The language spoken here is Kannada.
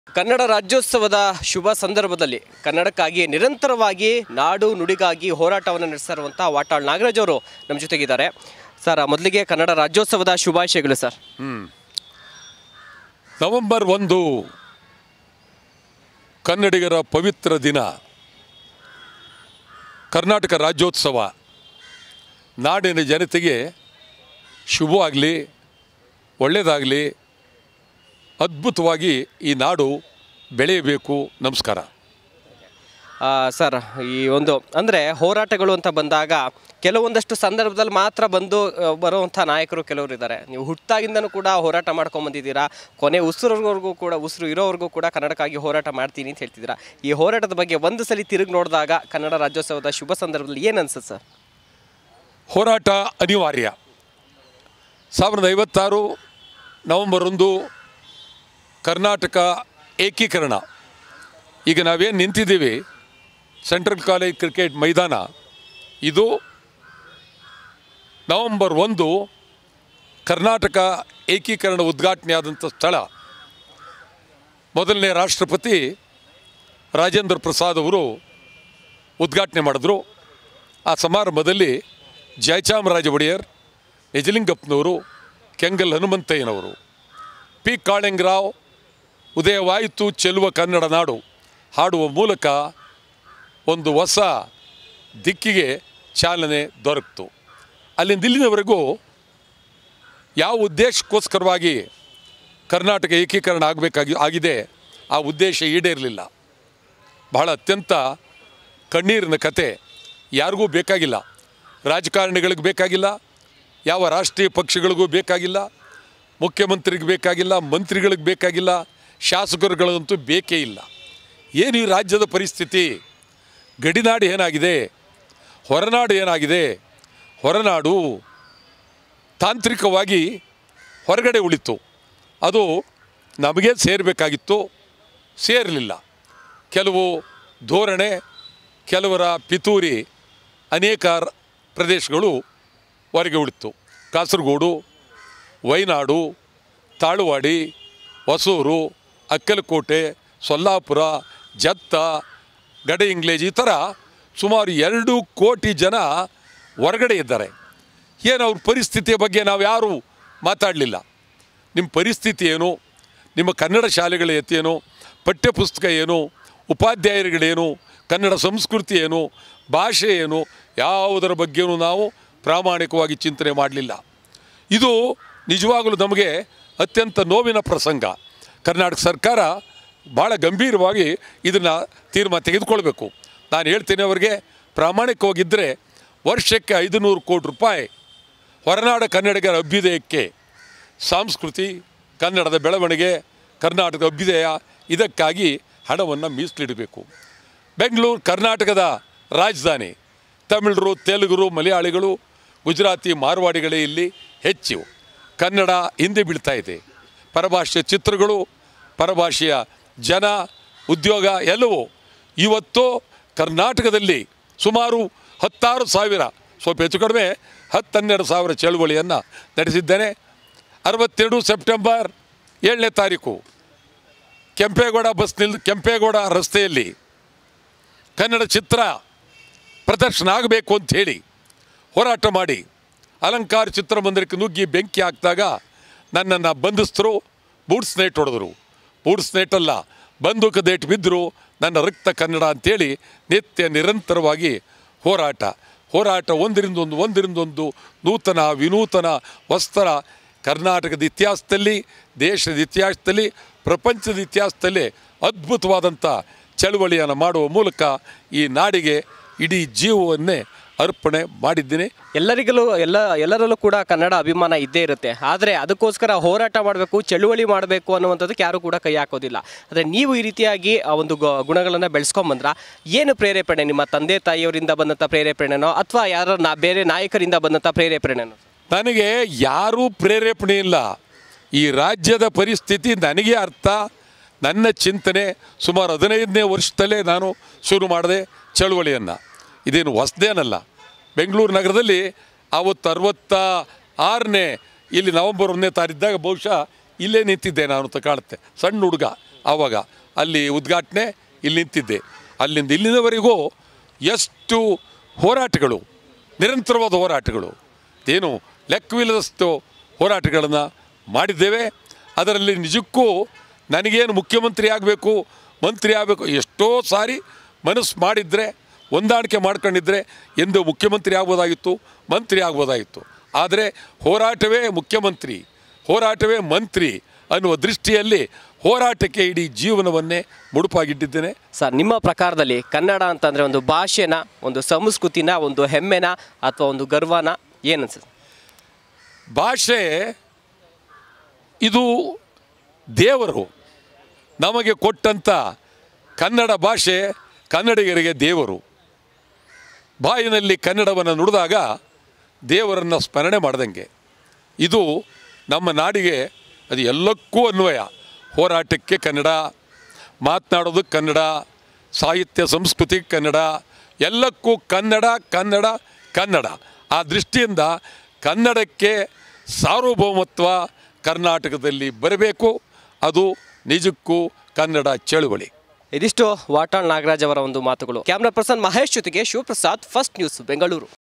ಕನ್ನಡ ರಾಜ್ಯೋತ್ಸವದ ಶುಭ ಸಂದರ್ಭದಲ್ಲಿ ಕನ್ನಡಕ್ಕಾಗಿ ನಿರಂತರವಾಗಿ ನಾಡು ನುಡಿಗಾಗಿ ಹೋರಾಟವನ್ನು ನಡೆಸಿರುವಂಥ ವಾಟಾಳ್ ನಾಗರಾಜ್ ಅವರು ನಮ್ಮ ಜೊತೆಗಿದ್ದಾರೆ. ಸರ್, ಮೊದಲಿಗೆ ಕನ್ನಡ ರಾಜ್ಯೋತ್ಸವದ ಶುಭಾಶಯಗಳು ಸರ್. ನವೆಂಬರ್ 1 ಕನ್ನಡಿಗರ ಪವಿತ್ರ ದಿನ. ಕರ್ನಾಟಕ ರಾಜ್ಯೋತ್ಸವ ನಾಡಿನ ಜನತೆಗೆ ಶುಭವಾಗಲಿ, ಒಳ್ಳೆಯದಾಗಲಿ, ಅದ್ಭುತವಾಗಿ ಈ ನಾಡು ಬೆಳೆಯಬೇಕು. ನಮಸ್ಕಾರ. ಸರ್, ಈ ಒಂದು ಅಂದರೆ ಹೋರಾಟಗಳು ಅಂತ ಬಂದಾಗ ಕೆಲವೊಂದಷ್ಟು ಸಂದರ್ಭದಲ್ಲಿ ಮಾತ್ರ ಬರುವಂಥ ನಾಯಕರು ಕೆಲವರು ಇದ್ದಾರೆ. ನೀವು ಹುಟ್ಟಾಗಿಂದನೂ ಕೂಡ ಹೋರಾಟ ಮಾಡ್ಕೊಂಬಂದಿದ್ದೀರಾ, ಕೊನೆ ಉಸಿರು ಇರೋವರೆಗೂ ಕೂಡ ಕನ್ನಡಕ್ಕಾಗಿ ಹೋರಾಟ ಮಾಡ್ತೀನಿ ಅಂತ ಹೇಳ್ತಿದ್ದೀರಾ. ಈ ಹೋರಾಟದ ಬಗ್ಗೆ ಒಂದು ಸಲ ತಿರುಗಿ ನೋಡಿದಾಗ ಕನ್ನಡ ರಾಜ್ಯೋತ್ಸವದ ಶುಭ ಸಂದರ್ಭದಲ್ಲಿ ಏನು ಅನ್ಸುತ್ತೆ ಸರ್? ಹೋರಾಟ ಅನಿವಾರ್ಯ. 1956 ನವೆಂಬರ್ 1 ಕರ್ನಾಟಕ ಏಕೀಕರಣ. ಈಗ ನಾವೇನು ನಿಂತಿದ್ದೀವಿ ಸೆಂಟ್ರಲ್ ಕಾಲೇಜ್ ಕ್ರಿಕೆಟ್ ಮೈದಾನ, ಇದು ನವೆಂಬರ್ 1 ಕರ್ನಾಟಕ ಏಕೀಕರಣ ಉದ್ಘಾಟನೆ ಆದಂಥ ಸ್ಥಳ. ಮೊದಲನೇ ರಾಷ್ಟ್ರಪತಿ ರಾಜೇಂದ್ರ ಪ್ರಸಾದ್ ಅವರು ಉದ್ಘಾಟನೆ ಮಾಡಿದ್ರು. ಆ ಸಮಾರಂಭದಲ್ಲಿ ಜಯಚಾಮರಾಜ ಒಡೆಯರ್, ನಿಜಲಿಂಗಪ್ಪನವರು, ಕೆಂಗಲ್ ಹನುಮಂತಯ್ಯನವರು, ಪಿ ಕಾಳಿಂಗರಾವ್ ಉದಯವಾಯಿತು ಚೆಲುವ ಕನ್ನಡ ನಾಡು ಹಾಡುವ ಮೂಲಕ ಒಂದು ಹೊಸ ದಿಕ್ಕಿಗೆ ಚಾಲನೆ ದೊರಕಿತು. ಅಲ್ಲಿಂದ ಇಲ್ಲಿನವರೆಗೂ ಯಾವ ಉದ್ದೇಶಕ್ಕೋಸ್ಕರವಾಗಿ ಕರ್ನಾಟಕ ಏಕೀಕರಣ ಆಗಿದೆ ಆ ಉದ್ದೇಶ ಈಡೇರಲಿಲ್ಲ. ಬಹಳ ಅತ್ಯಂತ ಕಣ್ಣೀರಿನ ಕತೆ. ಯಾರಿಗೂ ಬೇಕಾಗಿಲ್ಲ, ರಾಜಕಾರಣಿಗಳಿಗೆ ಬೇಕಾಗಿಲ್ಲ, ಯಾವ ರಾಷ್ಟ್ರೀಯ ಪಕ್ಷಗಳಿಗೂ ಬೇಕಾಗಿಲ್ಲ, ಮುಖ್ಯಮಂತ್ರಿಗೆ ಬೇಕಾಗಿಲ್ಲ, ಮಂತ್ರಿಗಳಿಗೆ ಬೇಕಾಗಿಲ್ಲ, ಶಾಸಕರುಗಳಂತೂ ಬೇಕೇ ಇಲ್ಲ. ಏನು ಈ ರಾಜ್ಯದ ಪರಿಸ್ಥಿತಿ? ಗಡಿನಾಡು ಏನಾಗಿದೆ, ಹೊರನಾಡು ಏನಾಗಿದೆ? ಹೊರನಾಡು ತಾಂತ್ರಿಕವಾಗಿ ಹೊರಗಡೆ ಉಳಿತು. ಅದು ನಮಗೆ ಸೇರಬೇಕಾಗಿತ್ತು, ಸೇರಲಿಲ್ಲ. ಕೆಲವು ಧೋರಣೆ, ಕೆಲವರ ಪಿತೂರಿ, ಅನೇಕ ಪ್ರದೇಶಗಳು ಹೊರಗೆ ಉಳಿತು. ಕಾಸರಗೋಡು, ವಯನಾಡು, ತಾಳುವಾಡಿ, ಹೊಸೂರು, ಅಕ್ಕಲಕೋಟೆ, ಸೊಲ್ಲಾಪುರ, ಜತ್ತ, ಗಡೆ ಇಂಗ್ಲೇಜ್, ಈ ಥರ ಸುಮಾರು 2 ಕೋಟಿ ಜನ ಹೊರಗಡೆ ಇದ್ದಾರೆ. ಏನು ಅವ್ರ ಪರಿಸ್ಥಿತಿಯ ಬಗ್ಗೆ ನಾವು ಯಾರೂ ಮಾತಾಡಲಿಲ್ಲ. ನಿಮ್ಮ ಪರಿಸ್ಥಿತಿ ಏನು, ನಿಮ್ಮ ಕನ್ನಡ ಶಾಲೆಗಳ ಎತ್ತೇನು, ಪಠ್ಯಪುಸ್ತಕ ಏನು, ಉಪಾಧ್ಯಾಯರುಗಳೇನು, ಕನ್ನಡ ಸಂಸ್ಕೃತಿ ಏನು, ಭಾಷೆ ಏನು, ಯಾವುದರ ಬಗ್ಗೆಯೂ ನಾವು ಪ್ರಾಮಾಣಿಕವಾಗಿ ಚಿಂತನೆ ಮಾಡಲಿಲ್ಲ. ಇದು ನಿಜವಾಗಲೂ ನಮಗೆ ಅತ್ಯಂತ ನೋವಿನ ಪ್ರಸಂಗ. ಕರ್ನಾಟಕ ಸರ್ಕಾರ ಭಾಳ ಗಂಭೀರವಾಗಿ ಇದನ್ನು ತೀರ್ಮಾನ ತೆಗೆದುಕೊಳ್ಬೇಕು. ನಾನು ಹೇಳ್ತೇನೆ, ಅವರಿಗೆ ಪ್ರಾಮಾಣಿಕವಾಗಿದ್ದರೆ ವರ್ಷಕ್ಕೆ 500 ಕೋಟಿ ರೂಪಾಯಿ ಹೊರನಾಡ ಕನ್ನಡಿಗರ ಅಭ್ಯುದಯಕ್ಕೆ, ಸಂಸ್ಕೃತಿ, ಕನ್ನಡದ ಬೆಳವಣಿಗೆ, ಕರ್ನಾಟಕದ ಅಭ್ಯುದಯ, ಇದಕ್ಕಾಗಿ ಹಣವನ್ನು ಮೀಸಲಿಡಬೇಕು. ಬೆಂಗಳೂರು ಕರ್ನಾಟಕದ ರಾಜಧಾನಿ. ತಮಿಳರು, ತೆಲುಗರು, ಮಲಯಾಳಿಗಳು, ಗುಜರಾತಿ, ಮಾರ್ವಾಡಿಗಳೇ ಇಲ್ಲಿ ಹೆಚ್ಚು. ಕನ್ನಡ ಹಿಂದೆ ಬೀಳ್ತಾ ಇದೆ. ಪರಭಾಷೆಯ ಚಿತ್ರಗಳು, ಪರಭಾಷೆಯ ಜನ, ಉದ್ಯೋಗ ಎಲ್ಲವೂ. ಇವತ್ತು ಕರ್ನಾಟಕದಲ್ಲಿ ಸುಮಾರು 16,000, ಸ್ವಲ್ಪ ಹೆಚ್ಚು ಕಡಿಮೆ 10-12 ಸಾವಿರ ಚಳುವಳಿಯನ್ನು ನಡೆಸಿದ್ದೇನೆ. 62 ಸೆಪ್ಟೆಂಬರ್ 7ನೇ ತಾರೀಕು ಕೆಂಪೇಗೌಡ ರಸ್ತೆಯಲ್ಲಿ ಕನ್ನಡ ಚಿತ್ರ ಪ್ರದರ್ಶನ ಆಗಬೇಕು ಅಂಥೇಳಿ ಹೋರಾಟ ಮಾಡಿ ಅಲಂಕಾರ ಚಿತ್ರಮಂದಿರಕ್ಕೆ ನುಗ್ಗಿ ಬೆಂಕಿ ಹಾಕಿದಾಗ ನನ್ನನ್ನು ಬಂಧಿಸ್ತರು, ಬೂಟ್ಸ್ ನೈಟ್ ಹೊಡೆದ್ರು. ಬೂಟ್ಸ್ ನೈಟಲ್ಲ, ಬಂದೂಕು ದೇಟ್ ಬಿದ್ದರು. ನನ್ನ ರಕ್ತ ಕನ್ನಡ ಅಂಥೇಳಿ ನಿತ್ಯ ನಿರಂತರವಾಗಿ ಹೋರಾಟ ಒಂದರಿಂದೊಂದು ನೂತನ ವಿನೂತನ ವಸ್ತ್ರ ಕರ್ನಾಟಕದ ಇತಿಹಾಸದಲ್ಲಿ, ದೇಶದ ಇತಿಹಾಸದಲ್ಲಿ, ಪ್ರಪಂಚದ ಇತಿಹಾಸದಲ್ಲಿ ಅದ್ಭುತವಾದಂಥ ಚಳುವಳಿಯನ್ನು ಮಾಡುವ ಮೂಲಕ ಈ ನಾಡಿಗೆ ಇಡೀ ಜೀವವನ್ನೇ ಅರ್ಪಣೆ ಮಾಡಿದ್ದೀನಿ. ಎಲ್ಲರಲ್ಲೂ ಕೂಡ ಕನ್ನಡ ಅಭಿಮಾನ ಇದ್ದೇ ಇರುತ್ತೆ. ಆದರೆ ಅದಕ್ಕೋಸ್ಕರ ಹೋರಾಟ ಮಾಡಬೇಕು, ಚಳುವಳಿ ಮಾಡಬೇಕು ಅನ್ನುವಂಥದ್ದಕ್ಕೆ ಯಾರು ಕೂಡ ಕೈ ಹಾಕೋದಿಲ್ಲ. ಆದರೆ ನೀವು ಈ ರೀತಿಯಾಗಿ ಆ ಒಂದು ಗುಣಗಳನ್ನು ಬೆಳೆಸ್ಕೊಂಬಂದ್ರ ಏನು ಪ್ರೇರೇಪಣೆ? ನಿಮ್ಮ ತಂದೆ ತಾಯಿಯವರಿಂದ ಬಂದಂಥ ಪ್ರೇರೇಪಣೆನೋ ಅಥವಾ ಬೇರೆ ನಾಯಕರಿಂದ ಬಂದಂಥ ಪ್ರೇರೇಪಣೆನೋ? ನನಗೆ ಯಾರೂ ಪ್ರೇರೇಪಣೆ ಇಲ್ಲ. ಈ ರಾಜ್ಯದ ಪರಿಸ್ಥಿತಿ ನನಗೆ ಅರ್ಥ. ನನ್ನ ಚಿಂತನೆ ಸುಮಾರು 15ನೇ ವರ್ಷದಲ್ಲೇ ನಾನು ಶುರು ಮಾಡಿದೆ ಚಳುವಳಿಯನ್ನು. ಇದೇನು ಹೊಸದೇನಲ್ಲ. ಬೆಂಗಳೂರು ನಗರದಲ್ಲಿ ಆವತ್ತು 66ನೇ ಇಲ್ಲಿ ನವೆಂಬರ್ 1ನೇ ತಾರೀಕಿದ್ದಾಗ ಬಹುಶಃ ಇಲ್ಲೇ ನಿಂತಿದ್ದೆ ನಾನು ಅಂತ ಕಾಣುತ್ತೆ. ಸಣ್ಣ ಹುಡುಗ, ಆವಾಗ ಅಲ್ಲಿ ಉದ್ಘಾಟನೆ ಇಲ್ಲಿ ನಿಂತಿದ್ದೆ. ಅಲ್ಲಿಂದ ಇಲ್ಲಿನವರೆಗೂ ಎಷ್ಟು ಹೋರಾಟಗಳು, ನಿರಂತರವಾದ ಹೋರಾಟಗಳು, ಏನು ಲೆಕ್ಕವಿಲ್ಲದಷ್ಟು ಹೋರಾಟಗಳನ್ನು ಮಾಡಿದ್ದೇವೆ. ಅದರಲ್ಲಿ ನಿಜಕ್ಕೂ ನನಗೇನು ಮುಖ್ಯಮಂತ್ರಿ ಆಗಬೇಕು, ಮಂತ್ರಿ ಆಗಬೇಕು, ಎಷ್ಟೋ ಸಾರಿ ಮನಸ್ಸು ಮಾಡಿದರೆ, ಹೊಂದಾಣಿಕೆ ಮಾಡ್ಕೊಂಡಿದ್ದರೆ ಎಂದು ಮುಖ್ಯಮಂತ್ರಿ ಆಗ್ಬೋದಾಗಿತ್ತು, ಮಂತ್ರಿ ಆಗ್ಬೋದಾಗಿತ್ತು. ಆದರೆ ಹೋರಾಟವೇ ಮುಖ್ಯಮಂತ್ರಿ, ಹೋರಾಟವೇ ಮಂತ್ರಿ ಅನ್ನುವ ದೃಷ್ಟಿಯಲ್ಲಿ ಹೋರಾಟಕ್ಕೆ ಇಡೀ ಜೀವನವನ್ನೇ ಮುಡುಪಾಗಿಟ್ಟಿದ್ದೇನೆ. ಸರ್, ನಿಮ್ಮ ಪ್ರಕಾರದಲ್ಲಿ ಕನ್ನಡ ಅಂತಂದರೆ ಒಂದು ಭಾಷೆನ, ಒಂದು ಸಂಸ್ಕೃತಿನ, ಒಂದು ಹೆಮ್ಮೆನ ಅಥವಾ ಒಂದು ಗರ್ವನ, ಏನನ್ಸುತ್ತೆ? ಭಾಷೆ ಇದು ದೇವರು ನಮಗೆ ಕೊಟ್ಟಂಥ ಕನ್ನಡ ಭಾಷೆ ಕನ್ನಡಿಗರಿಗೆ ದೇವರು. ಬಾಯಿನಲ್ಲಿ ಕನ್ನಡವನ್ನು ನುಡಿದಾಗ ದೇವರನ್ನು ಸ್ಮರಣೆ ಮಾಡ್ದಂಗೆ. ಇದು ನಮ್ಮ ನಾಡಿಗೆ ಅದು ಎಲ್ಲಕ್ಕೂ ಅನ್ವಯ. ಹೋರಾಟಕ್ಕೆ ಕನ್ನಡ, ಮಾತನಾಡೋದಕ್ಕೆ ಕನ್ನಡ, ಸಾಹಿತ್ಯ ಸಂಸ್ಕೃತಿಗೆ ಕನ್ನಡ, ಎಲ್ಲಕ್ಕೂ ಕನ್ನಡ ಕನ್ನಡ ಕನ್ನಡ. ಆ ದೃಷ್ಟಿಯಿಂದ ಕನ್ನಡಕ್ಕೆ ಸಾರ್ವಭೌಮತ್ವ ಕರ್ನಾಟಕದಲ್ಲಿ ಬರಬೇಕು. ಅದು ನಿಜಕ್ಕೂ ಕನ್ನಡ ಚಳುವಳಿ. ಇದಿಷ್ಟು ವಾಟಾಳ್ ನಾಗರಾಜ್ ಅವರ ಒಂದು ಮಾತುಗಳು. ಕ್ಯಾಮ್ರಾ ಪರ್ಸನ್ ಮಹೇಶ್ ಜೊತೆಗೆ ಶಿವಪ್ರಸಾದ್, ಫಸ್ಟ್ ನ್ಯೂಸ್, ಬೆಂಗಳೂರು.